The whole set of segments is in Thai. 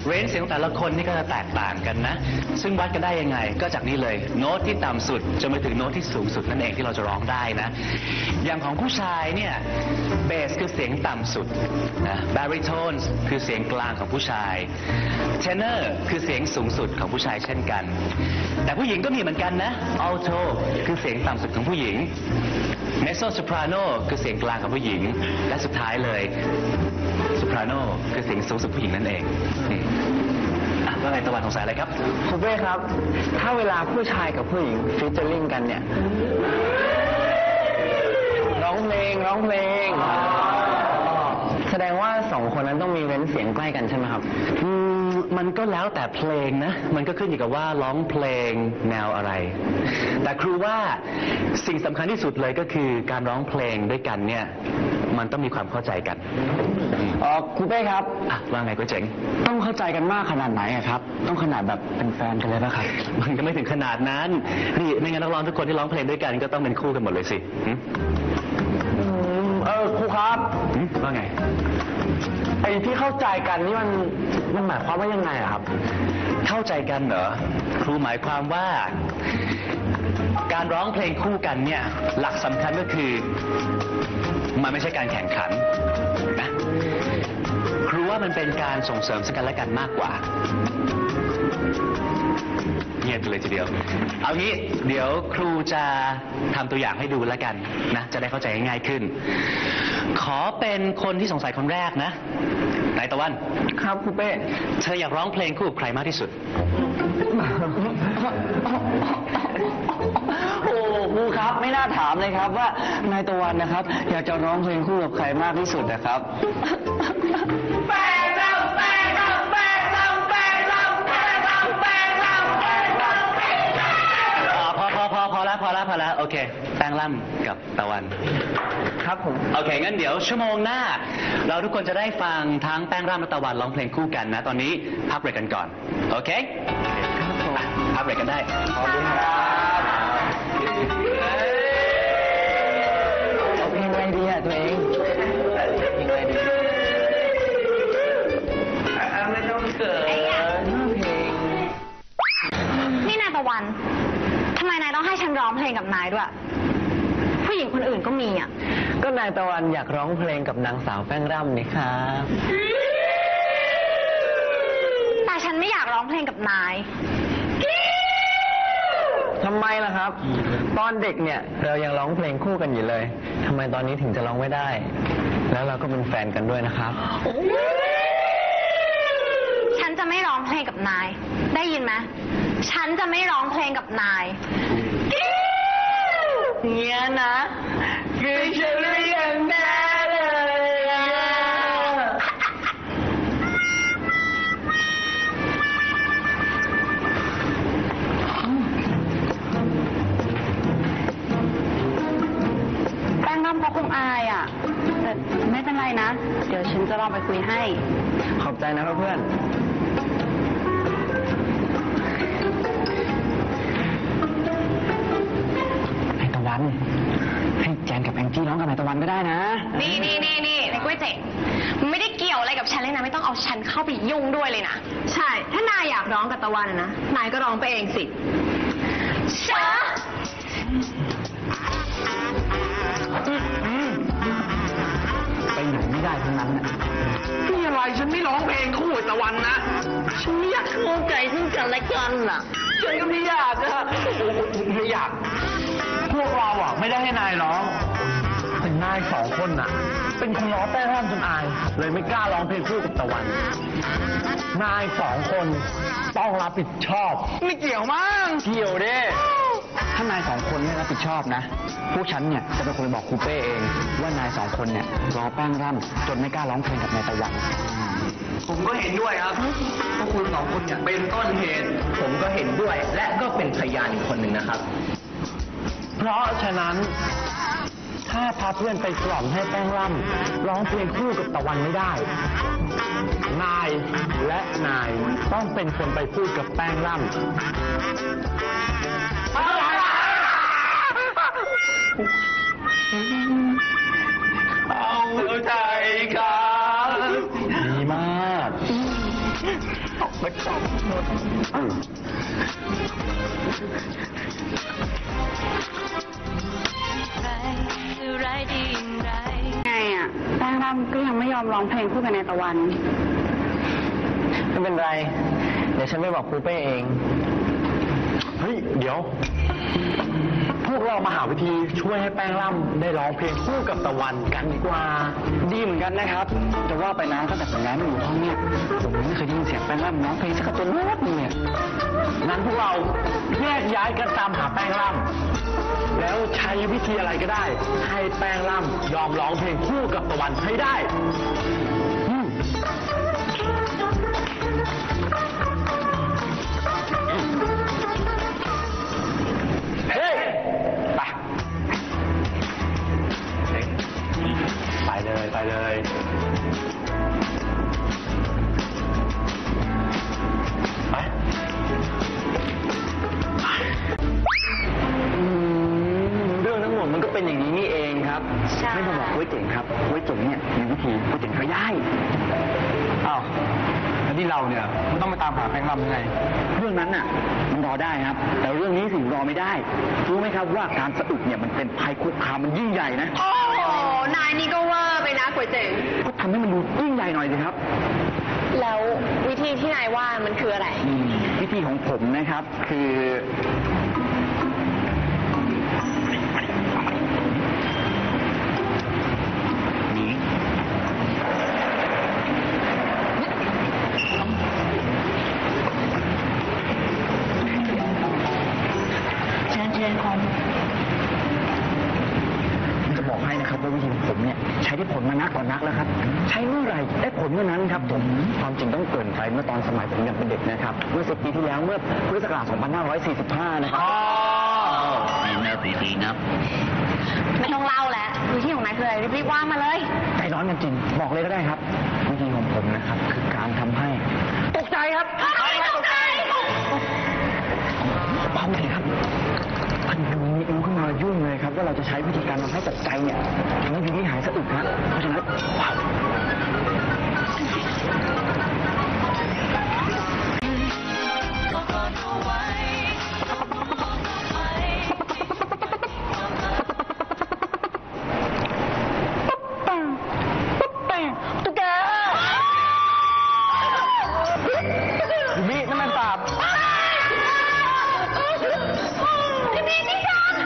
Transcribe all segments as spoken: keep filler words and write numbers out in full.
เรนจ์เสียงของแต่ละคนนี่ก็จะแตกต่างกันนะซึ่งวัดกันได้ยังไงก็จากนี้เลยโน้ตที่ต่ำสุดจนไปถึงโน้ตที่สูงสุดนั่นเองที่เราจะร้องได้นะอย่างของผู้ชายเนี่ยเบสคือเสียงต่ำสุดนะบาริโทนคือเสียงกลางของผู้ชายเทเนอร์คือเสียงสูงสุดของผู้ชายเช่นกันแต่ผู้หญิงก็มีเหมือนกันนะอัลโทคือเสียงต่ำสุดของผู้หญิงเมโซโซปราโนคือเสียงกลางของผู้หญิงและสุดท้ายเลยโซปราโนคือเสียงสูงสุดผู้หญิงนั่นเองอ่ะว่าไงตะวันสงสัยอะไรครับครูเป้ครับถ้าเวลาผู้ชายกับผู้หญิงฟีเจอริ่งกันเนี่ยร้องเพลงร้องเพลงแสดงว่าสองคนนั้นต้องมีเว้นเสียงใกล้กันใช่ไหมครับอืมมันก็แล้วแต่เพลงนะมันก็ขึ้นอยู่กับว่าร้องเพลงแนวอะไรแต่ครูว่าสิ่งสำคัญที่สุดเลยก็คือการร้องเพลงด้วยกันเนี่ยมันต้องมีความเข้าใจกันอ๋อครูเป้ครับอ่ะว่าไงก็เจ๋งต้องเข้าใจกันมากขนาดไหนอะครับต้องขนาดแบบเป็นแฟนกันเลยป่ะครับมันก็ไม่ถึงขนาดนั้นนี่ไม่งั้นนักร้องทุกคนที่ร้องเพลงด้วยกันก็ต้องเป็นคู่กันหมดเลยสิเออครูครับว่าไงไอ้ที่เข้าใจกันนี่มันมันหมายความว่ายังไงอะครับเข้าใจกันเหรอครูหมายความว่าการร้องเพลงคู่กันเนี่ยหลักสำคัญก็คือมันไม่ใช่การแข่งขันนะครูว่ามันเป็นการส่งเสริมซึ่งกันและกันมากกว่าเงียบเลยทีเดียวเอางี้เดี๋ยวครูจะทำตัวอย่างให้ดูแล้วกันนะจะได้เข้าใจง่ายขึ้นขอเป็นคนที่สงสัยคนแรกนะนายตะวันครับครูเป้เธออยากร้องเพลงคู่กับใครมากที่สุดโอ้ครูครับไม่น่าถามเลยครับว่านายตะวันนะครับอยากจะร้องเพลงคู่กับใครมากที่สุดนะครับแป้งเราแป้งเราแป้งเราแป้งเราแป้งเราแป้งเราแป้งเราพอพอพอพอแล้วพอแล้วพอแล้วโอเคแป้งล่ำกับตะวันครับผมโอเคงั้นเดี๋ยวชั่วโมงหน้าเราทุกคนจะได้ฟังทั้งแป้งล่ำและตะวันร้องเพลงคู่กันนะตอนนี้พักเบรกกันก่อนโอเคครับผมพักเบรกกันได้ขอบคุณครับเอาเพลงอะไรดีอ่ะตัวเองเพลงอะไรดีไม่ต้องเกิดเพลงนี่นายตะวันทำไมนายต้องให้ฉันร้องเพลงกับนายด้วยผู้หญิงคนอื่นก็มีอ่ะก็นายตะวันอยากร้องเพลงกับนางสาวแป้งร่ำนี่ครับแต่ฉันไม่อยากร้องเพลงกับนายทำไมล่ะครับตอนเด็กเนี่ยเรายังร้องเพลงคู่กันอยู่เลยทำไมตอนนี้ถึงจะร้องไม่ได้แล้วเราก็เป็นแฟนกันด้วยนะครับฉันจะไม่ร้องเพลงกับนายได้ยินไหมฉันจะไม่ร้องเพลงกับนายเงี้ยนะคือฉันเรียกแม่เลยแป้งร่ำเขาคงอายอ่ะแต่ไม่เป็นไรนะเดี๋ยวฉันจะลองไปคุยให้ขอบใจนะเพื่อนให้แจนกับแองจี้ร้องกับนายตะวันก็ได้นะนี่นี่นี่นี่ในกุ้ยเจ๋งมันไม่ได้เกี่ยวอะไรกับฉันเลยนะไม่ต้องเอาฉันเข้าไปยุ่งด้วยเลยนะใช่ถ้านายอยากร้องกับตะวันนะนายก็ร้องไปเองสิช้าไปไหนไม่ได้ทั้งนั้นนี่อะไรฉันไม่ร้องเพลงคู่กับตะวันนะฉันไม่อยากเข้าใจซึ่งกันและกันน่ะฉันก็ไม่อยากนะไม่อยากพวกเราอ่ะไม่ได้ให้นายร้องแต่นายสองคนน่ะเป็นคนล้อแป้งร่ำจนอายเลยไม่กล้าร้องเพลงคู่กับตะวันนายสองคนต้องรับผิดชอบไม่เกี่ยวมั้งเกี่ยวดิถ้านายสองคนไม่รับผิดชอบนะพวกฉันเนี่ยจะเป็นคนไปบอกครูเป้เองว่านายสองคนเนี่ยล้อแป้งร่ำจนไม่กล้าร้องเพลงกับนายตะวันผมก็เห็นด้วยครับพวกคุณสองคนเนี่ยเป็นต้นเหตุผมก็เห็นด้วยและก็เป็นพยานอีกคนหนึ่งนะครับเพราะฉะนั้นถ้าพาเพื่อนไปกล่อมให้แป้งร่ำร้องเพลงคู่กับตะวันไม่ได้นายและนายต้องเป็นคนไปพูดกับแป้งร่ำเอาใจกันดีมากเอาไงอ่ะแป้งร่ำก็ยังไม่ยอมร้องเพลงคู่กับนายตะวันไม่เป็นไร เดี๋ยวฉันไปบอกปูเป้เอง เฮ้ย เดี๋ยว พวกเรามาหาวิธีช่วยให้แป้งล่ำได้ร้องเพลงคู่กับตะวันกันดีกว่า ดีเหมือนกันนะครับ จะว่าไปนะตั้งแต่ผมย้ายมาอยู่ห้องเนี่ยผมไม่เคยได้ยินเสียงแป้งล่ำร้องเพลงสักตัวโน้ตนึงเนี่ยงั้นพวกเราแยกย้ายกันตามหาแป้งล่ำแล้วใช้วิธีอะไรก็ได้ ให้แป้งล่ำยอมร้องเพลงคู่กับตะวันให้ได้อืม เฮ้ยไปไปเลยไปเลยไปอืมเรื่องทั้งหมดมันก็เป็นอย่างนี้นี่เองครับใช่ไม่ต้องบอกไว้เจ๋งครับไว้เจ๋งเนี่ยมีวิธีไว้เจ๋งก็ย้ายอ้าวแล้วที่เราเนี่ยไม่ต้องไปตามหาแป้งลำยังไงเรื่องนั้นน่ะมันรอได้ครับ แต่เรื่องนี้สิรอไม่ได้รู้ไหมครับว่าการสะอึกเนี่ยมันเป็นภัยคุกคามมันยิ่งใหญ่นะโอ้โหนายนี่ก็เวอร์ไปนะก๋วยเจ๋งก็ทำให้มันดูยิ่งใหญ่หน่อยสิครับแล้ววิธีที่นายว่ามันคืออะไรวิธีของผมนะครับคือ นี้เชิญเชิญครับจะบอกให้นะครับว่าวิธีของผมเนี่ยใช้ได้ผลมานักกว่านักแล้วครับ ใช้เมื่อไหร่ได้ผลเมื่อนั้นครับผมความจริงต้องเกรินไปเมื่อตอนสมัยผมยังเป็นเด็กนะครับเมื่อสิบปีที่แล้วเมื่อพุทธศักราชสองพันห้าร้อยสี่สิบห้านะครับปีนับปีนับไม่ต้องเล่าแล้ววิธีของนายคืออะไรรีบๆว่ามาเลยใจร้อนกันจริงบอกเลยก็ได้ครับวิธีของผมนะครับ คือการทำให้ตกใจครับตกใจเบาเลยครับมันดูนี้รู้ขึ้นมายุ่งเลยครับว่าเราจะใช้วิธีการทำให้ตกใจเนี่ยทำให้วิธีหายสะอึกฮะเพราะฉะนั้นว้าวตุ๊กแกนี่นั่นมันปราบพี่พี่พี่จัง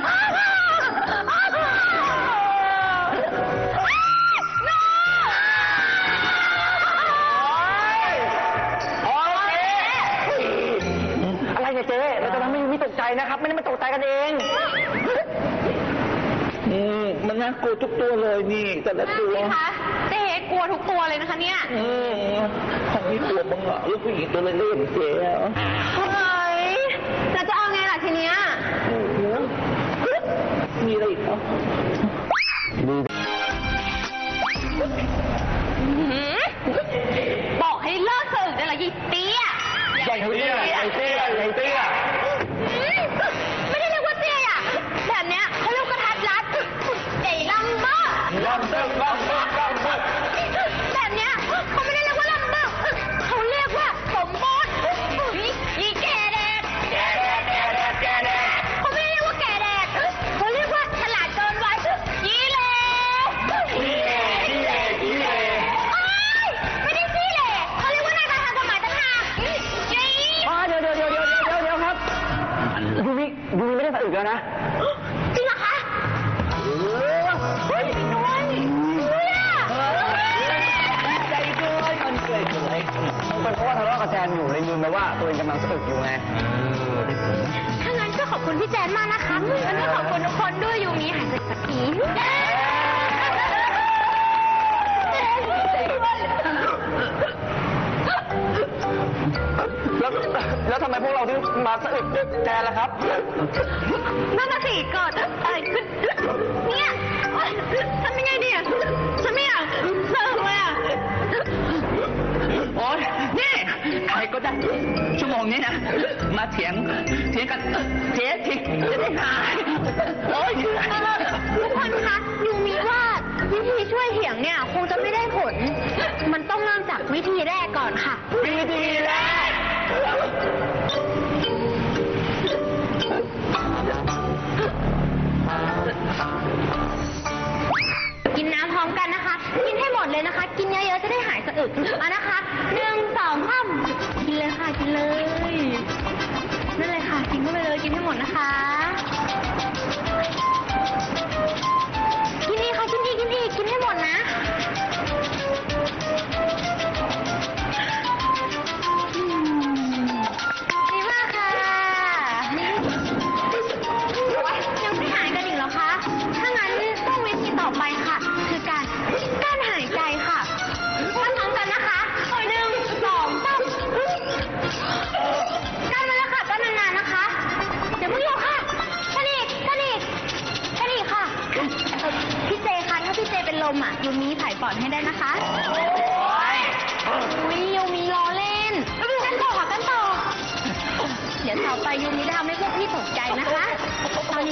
อะไรเนี่ยเจ๊เราจะทำให้ไม่ตกใจนะครับ ไม่ได้มาตกใจกันเองอืมมันน่ากลัวทุกตัวเลยนี่แต่ละตัวพี่คะเจ๊กลัวทุกตัวเลยนะคะเนี่ยอืมของนี่ตัวมึงอะลูกผู้หญิงตัวเล็กๆเจ๊อะเฮ้ยแล้วจะเอาไงล่ะทีเนี้ยโอ้โหมีอะไรอีกครับดีบอกให้เลิกสึกได้ละยี่เตี้ยใหญ่เตี้ยใหญ่เตี้ยใหญ่เตี้ยไม่ได้เรียกว่าเตี้ยอ่ะแบบเนี้ยเขาเรียกกระทัดรัดใหญ่ลำบ้าลำเติ้งลำเติ้งลำเติ้งแบบเนี้ยเขาไม่ได้เรียกว่าลำบ้าเขาเรียกว่าสมบูรณ์ยีแก่แดดแกแดดแกแดดแกแดดเขาไม่ได้เรียกว่าแก่แดดเขาเรียกว่าฉลาดเกินวัยยีเลวขี้เล่ขี้เล่ขี้เล่เอ้ยไม่ได้ขี้เหร่เขาเรียกว่านายการทางกฎหมายต่างหากยีอ่าเดี๋ยวเดี๋ยวเดี๋ยวเดี๋ยวเดี๋ยวเดี๋ยวครับยูมิยูมิไม่ได้สะอึกแล้วนะจริงเหรอคะเฮ้ยด้วยด้วยอ่ะใจด้วยมันเกิดอะไรเป็นเพราะว่าทะเลาะกับแจนอยู่เลยลืมไปว่าตัวเองกำลังสะอึกอยู่ไงได้ผลถ้างั้นก็ขอบคุณพี่แจนมากนะคะแล้วก็ขอบคุณทุกคนด้วยยูมีหายใจสักทีแล้วแล้วทำไมพวกเราถึงมาสะอึกแจนล่ะครับนั่นน่ะสิเกิดอะไรขึ้นเนี่ยทำยังไงดีอ่ะฉันไม่อยากเสิร์ฟเลยอ่ะโอ๊ยนี่ใครก็ได้ชั่วโมงนี้นะ มาเถียงเถียงกันเจ๊ทีจะได้หายโอ๊ยทุกคนคะยูมีว่าวิธีช่วยเถียงเนี่ยคงจะไม่ได้ผล มันต้องเริ่มจากวิธีแรกก่อนค่ะวิธีแรกกินน้ำพร้อมกันนะคะ กินให้หมดเลยนะคะ กินเยอะๆจะได้หายสะอึกเอานะคะหนึ่งสองสามกินเลยค่ะกินเลยนั่นเลยค่ะกินเข้าไปเลยกินให้หมดนะคะกินอีกค่ะกินอีกกินอีกกินให้หมดนะอืมดีมากค่ะยังไม่หายกันอีกเหรอคะถ้างั้นต้องวิธีต่อไปค่ะ คือการกั้นหายใจค่ะกั้นพร้อมกันนะคะหนึ่งสองสามกั้นมาแล้วค่ะกั้นนานๆนะคะเดี๋ยวเพิ่งยกค่ะกั้นอีกกั้นอีกกั้นอีกค่ะเอ่อพี่เจคะถ้าพี่เจเป็นลมอ่ะยูมีถ่ายปอดให้ได้นะคะอุ้ยยูมีล้อเล่นกั้นต่อค่ะกั้นต่อเดี๋ยวต่อไปยูมีจะทำให้พวกพี่ตกใจนะคะตอนนี้